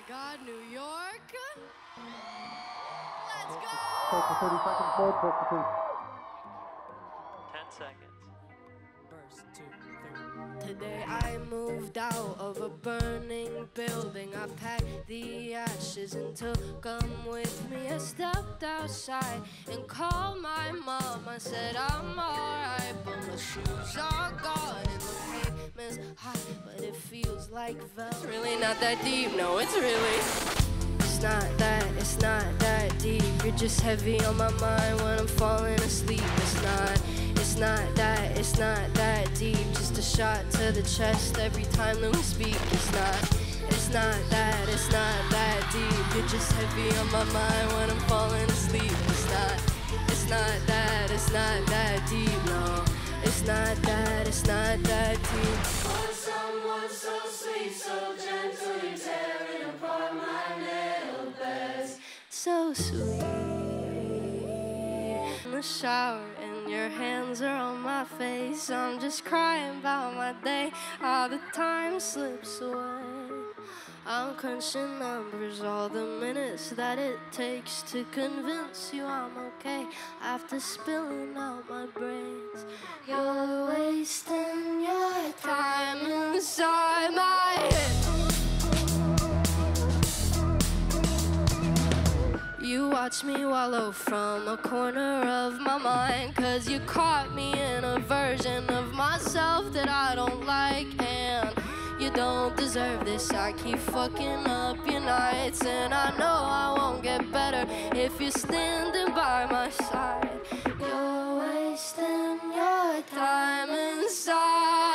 God, New York. Let's go! Take the 30 seconds, hold, take the 10 seconds. Verse 2, 3. Today I moved out of a burning building. I packed the ashes and took them with me. I stepped outside and called my mom. I said I'm alright, but my shoes are gone and the pavement's hot, but it feels like velvet. It's really not that deep, no, it's really. It's not that deep. You're just heavy on my mind when I'm falling asleep. It's not that deep. Just a shot to the chest every time that we speak. It's not that deep. You're just heavy on my mind when I'm falling asleep. It's not that deep. No, it's not that deep. For someone so sweet, so gentle, you're tearing apart my little best. So sweet. In the shower and your hands are on my face. I'm just crying about my day. All the time slips away. I'm crunching numbers, all the minutes that it takes to convince you I'm okay after spilling out my brains. You're wasting your time inside my head. You watch me wallow from a corner of my mind, 'cause you caught me in a version of myself that I don't like. And you don't deserve this. I keep fucking up your nights, and I know I won't get better if you're standing by my side. You're wasting your time inside.